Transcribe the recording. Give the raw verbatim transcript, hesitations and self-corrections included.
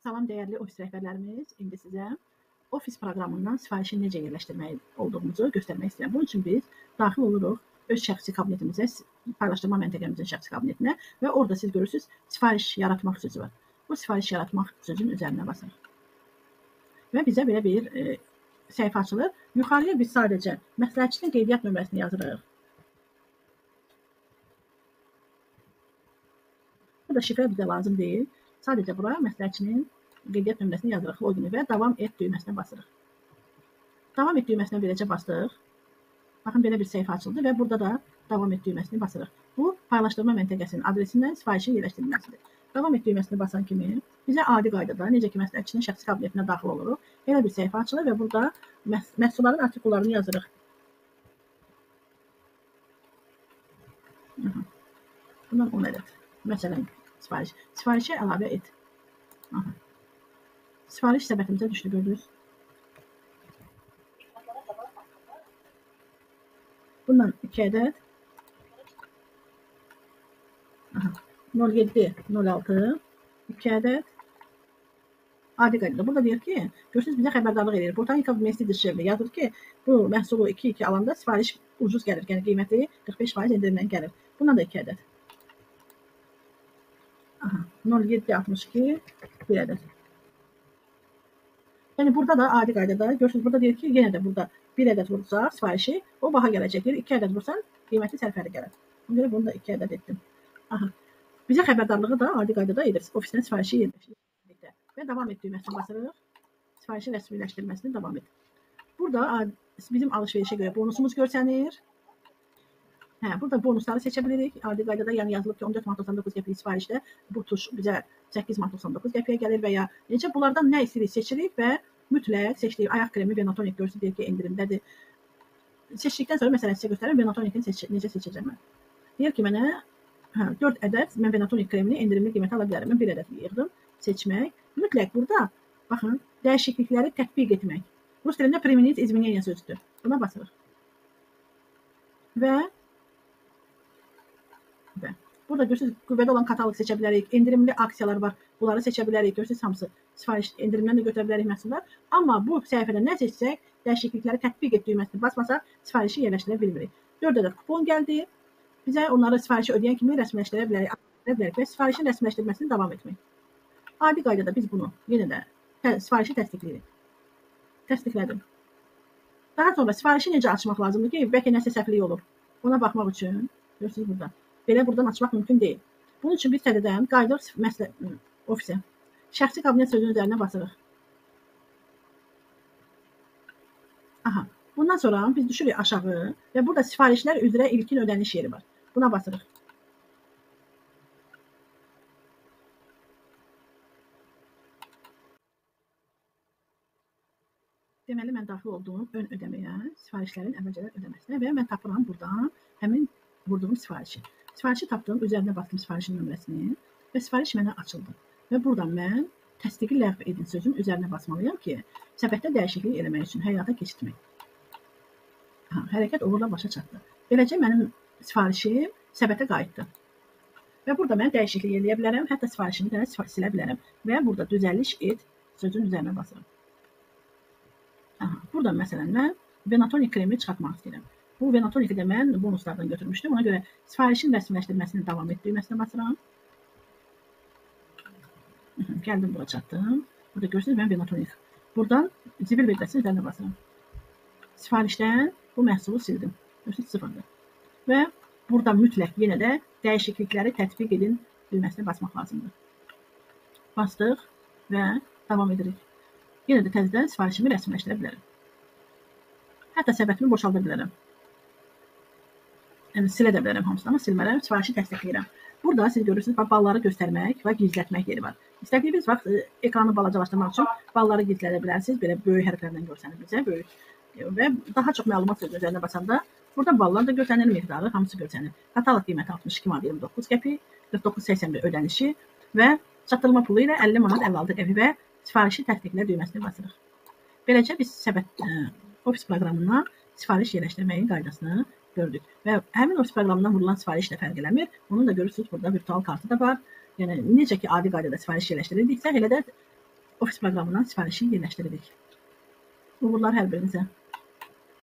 Salam dəyərli ofis rəhbərlərimiz, indi sizə ofis proqramından sifarişi necə yerləşdirmək olduğumuzu göstərmək istəyirəm. Bunun üçün biz daxil oluruq öz şəxsi kabinetimizə, paylaşdırma məntəqəmizin şəxsi kabinetinə və orada siz görürsünüz sifariş yaratmaq sözü var. Bu sifariş yaratmaq sözünün üzərinə basırıq. Və bizə belə bir e, səhifə açılır. Yuxarıya biz sadəcə məsləhətçinin qeydiyyat nömrəsini yazırıq. Burada şifrə bizə lazım deyil. Sadəcə bura məsləhətçinin qeydiyyat nömrəsini yazırıq, logini və davam et düyməsinə basırıq. Davam et düyməsinə beləcə bastıq. Baxın, belə bir səhifə açıldı və burada da davam et düyməsini basırıq. Bu, paylaşdırma məntəqəsinin adresindən sifarişin yerləşdirilməsidir. Davam et düyməsini basan kimi bizə adi qaydada, necə ki məsləhətçinin şəxsi kabinetinə daxil oluruq, elə bir səhifə açılır və burada məhs məhsulların artikullarını yazırıq. Aha. Bundan on ədəd. Məsələn, sifariş. Sifarişə əlavə et. Aha. Sifariş səbətimizə düşdü, gördünüz. Bundan iki ədəd. Aha. nol yeddi nol altı iki ədəd. Adi qaydada. Burada deyir ki, görürsünüz bizə xəbərdarlıq edir. Botanika Messi dişlərini yazır ki, bu məhsulu iki iki alanda sifariş ucuz gəlir. Yəni qiyməti qırx beş faiz endirimdən gəlir. Bundan da iki ədəd. Aha. nol yeddi altmış iki bir ədəd. Yəni burada da adi qaydada görürsünüz, burada deyir ki, yenə də burada bir ədəd vursaq sifarişi, o baha gələcəkdir. iki ədəd vursan qiyməti sərfəli gəlir. Ona görə bunu da iki ədəd etdim. Aha. Bizə xəbərdarlığı da adi qaydada edir. Ofisdən sifarişi yerləşdirir. Və davam et düyməsini basırıq. Sifarişin rəsmiləşdirilməsini davam et. Burada bizim alış-verişə görə bonusumuz görsənir. Hə, burada bonusları seçə bilirik. Adi qaydada yəni yazılıb ki, on dörd manat doxsan doqquz qəpik sifarişdə bu tuş bizə səkkiz manat doxsan doqquz qəpiyə gəlir və ya necə bunlardan nə istəyirik seçirik və mütləq seçdiyi ayaq kremi Venatonik göstərir ki, endirimdədir. Seçdikdən sonra məsələn sizə göstərirəm Venatonikini seç necə seçəcəm mən. Deyir ki, mənə hə, dörd ədəd mən Venatonik kremini endirimli qiymətə ala bilərəm. Mən bir ədəd yığdım. Seçmək. Mütləq burada baxın, dəyişiklikləri tətbiq etmək. Rus dilində применить изменения sözüdür. Buna basırıq. Və və burada görürsünüz, qüvvədə olan kataloq seçə bilərik. Endirimli aksiyalar var. Bunları seçə bilərik. Görürsünüz, hamısı sifariş endirimdən də götürə bilərik məhsullar. Amma bu səhifədə nə seçsək, dəyişiklikləri tətbiq et düyməsini basmasaq, sifarişi yerləşdirə bilmirik. dörd ədəd kupon gəldi. Bizə onları sifarişi ödəyən kimi rəsmiləşdirə bilərik. bilərik və sifarişin rəsmiləşdirməsini davam etmək. Adi qaydada biz bunu yenə də tə sifarişi təsdiqləyirik. Təsdiqlədim. Daha sonra sifarişi necə açmaq lazımdır ki, bəlkə nəsə səhvlik olur. Ona baxmaq üçün, görürsünüz burada. Belə buradan açmaq mümkün deyil. Bunun üçün biz təzədən qayıdırıq məsələ ofisə. Şəxsi kabinet sözünün üzərinə basırıq. Aha. Bundan sonra biz düşürük aşağı və burada sifarişlər üzrə ilkin ödəniş yeri var. Buna basırıq. Deməli, mən daxil olduğum ön ödəməyə, sifarişlərin əvvəlcədən ödəməsinə və mən tapıram buradan həmin vurduğum sifarişi. Sifarişi tapdım, üzərinə bastım sifarişin nömrəsini və sifariş mənə açıldı. Və buradan mən təsdiqi ləğv edin sözün üzərinə basmalıyam ki, səbətdə dəyişiklik eləmək üçün həyata keçirmək. Ha, hərəkət uğurla başa çatdı. Beləcə mənim sifarişim səbətə qayıtdı. Və burada mən dəyişiklik eləyə bilərəm, hətta sifarişimi də silə bilərəm və burada düzəliş et sözün üzərinə basıram. Aha, buradan məsələn mən Venatonik kremi çıxartmaq istəyirəm. Bu Venatonik'i də mən bonuslardan götürmüşdüm. Ona görə sifarişin rəsmiləşdirməsini davam et düyməsinə basıram. Gəldim bura çatdım. Burada görürsünüz mən Venatonik. Buradan zibil belgəsinin üzərinə basıram. Sifarişdən bu məhsulu sildim. Görürsünüz sıfırdır. Və burada mütləq yenə də dəyişiklikləri tətbiq edin düyməsinə basmaq lazımdır. Bastıq və davam edirik. Yenə də təzədən sifarişimi rəsmiləşdirə bilərəm. Hətta səbətimi boşalda bilərəm. Yəni silə də bilərəm hamısını, amma silmərəm, sifarişi təsdiqləyirəm. Burada siz görürsünüz, balları göstərmək və gizlətmək yeri var. İstədiyiniz vaxt ekranı balacalaşdırmaq üçün balları gizlədə bilərsiniz. Belə böyük hərflərlə görsənir bizə, böyük. Və daha çox məlumat sözü üzərinə basanda burada ballar da görsənir, miqdarı, hamısı görsənir. Kataloq qiyməti altmış iki manat iyirmi doqquz qəpik, qırx doqquz səksən bir ödənişi və çatdırma pulu ilə əlli manat əlli altı qəpik və sifarişi təsdiqlə düyməsini basırıq. Beləcə biz səbət ə, ofis proqramından sifariş yerləşdirməyin qaydasını gördük. Və həmin ofis proqramından vurulan sifariş də fərq eləmir. Onu da görürsünüz, burada virtual kartı da var. Yəni necə ki adi qaydada sifariş yerləşdirildiksə, elə də ofis proqramından sifarişi yerləşdiririk. Uğurlar hər birinizə.